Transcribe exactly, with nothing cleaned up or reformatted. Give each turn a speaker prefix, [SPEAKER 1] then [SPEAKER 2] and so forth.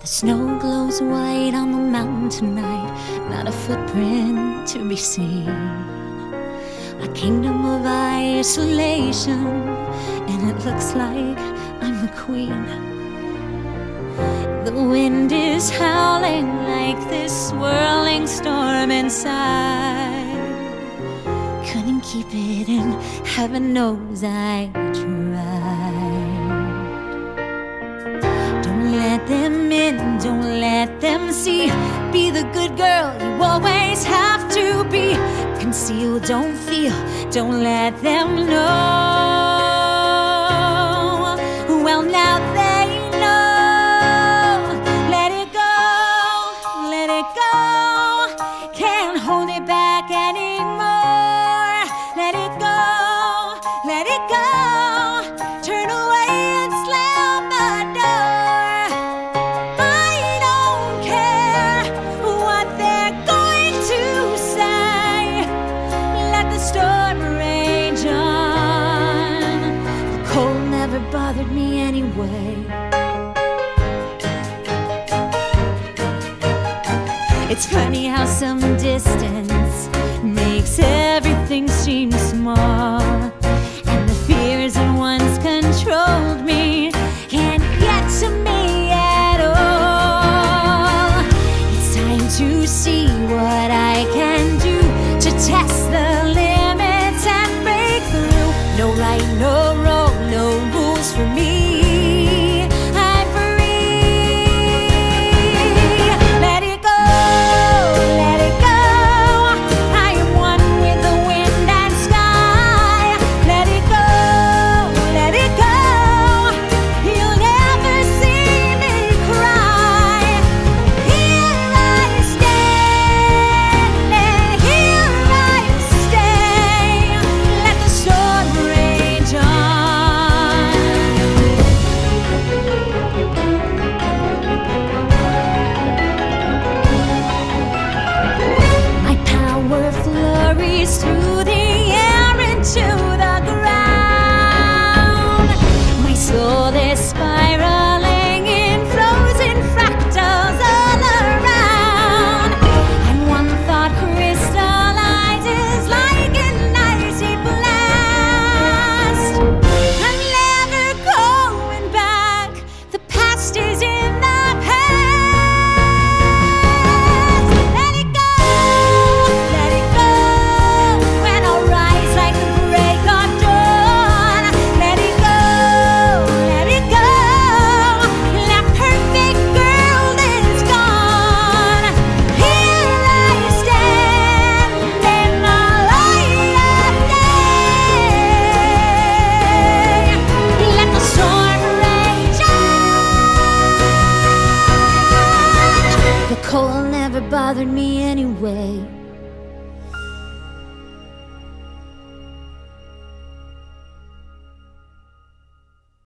[SPEAKER 1] The snow glows white on the mountain tonight, not a footprint to be seen. A kingdom of isolation, and it looks like I'm the queen. The wind is howling like this swirling storm inside. Couldn't keep it in, heaven knows I tried. Don't let them in, don't let them see. Be the good girl you always have to be. Conceal, don't feel, don't let them know. Well, now they know. Let it go, let it go. Can't hold it back anymore. Let it go, let it go. Turn away and slam the door. I don't care what they're going to say. Let the storm rage on. The cold never bothered me anyway. It's funny how some distance makes everything seem small, and the fears that once controlled me can't get to me at all. It's time to see what I can do to test the limits and break through. No right, no wrong, no rules for me. I'm free. Let it go, let it go. I am one with the wind and sky. Let it go, let it go. You'll never see me cry. Here I stand, and here I stay. Let the storm rage on. My power flurries through the air into the ground. My soul is spiraling in frozen fractals all around. And one thought crystallizes like an icy blast. I'm never going back. The past is in the past. Let it go, let it go. When I'll rise like the break of dawn. Let it go, let it go. That perfect girl is gone. Here I stand in the light of day. Let the storm rage on. The cold never bothered me anyway.